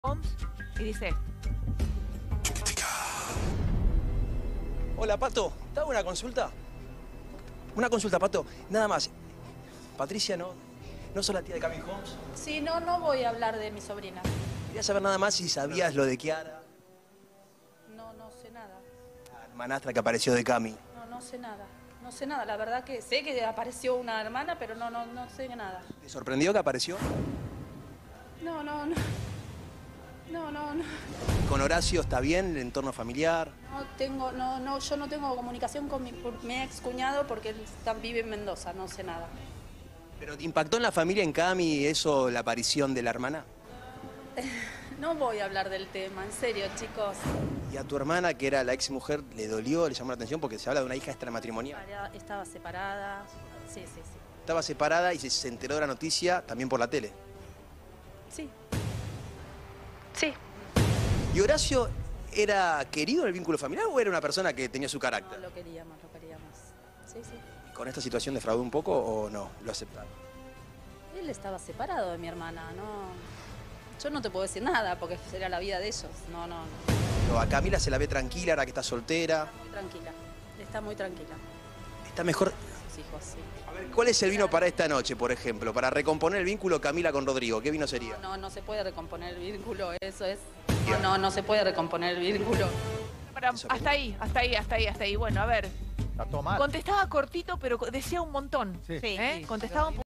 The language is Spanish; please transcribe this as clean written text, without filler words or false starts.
Homs y dice esto. Hola, Pato. ¿Te hago una consulta? Una consulta, Pato. Nada más. Patricia, ¿no sos la tía de Cami Homs? Sí, no voy a hablar de mi sobrina. Quería saber nada más si sabías lo de Kiara, No sé nada. la hermanastra que apareció de Cami. No sé nada. No sé nada. La verdad que sé que apareció una hermana, pero no sé nada. ¿Te sorprendió que apareció? No. ¿Con Horacio está bien el entorno familiar? Yo no tengo comunicación con mi ex cuñado porque él vive en Mendoza, no sé nada. ¿Pero te impactó en la familia, en Cami, eso, la aparición de la hermana? No voy a hablar del tema, en serio, chicos. ¿Y a tu hermana, que era la ex mujer, le dolió, le llamó la atención? Porque se habla de una hija extramatrimonial. Estaba separada. Sí. Estaba separada y se enteró de la noticia también por la tele. Sí. ¿Y Horacio era querido en el vínculo familiar o era una persona que tenía su No, carácter? lo queríamos. Sí. ¿Y con esta situación defraudó un poco o no? ¿Lo aceptaron? Él estaba separado de mi hermana, Yo no te puedo decir nada porque será la vida de ellos. No. No, a Camila se la ve tranquila ahora que está soltera. Está muy tranquila. Está mejor. Sus hijos, sí. A ver, ¿cuál es el vino para esta noche, por ejemplo? Para recomponer el vínculo Camila con Rodrigo. ¿Qué vino sería? No se puede recomponer el vínculo, eso es. No se puede recomponer el vínculo. Hasta ahí. Bueno, a ver. Está todo mal. Contestaba cortito, pero decía un montón. Sí. Contestaba un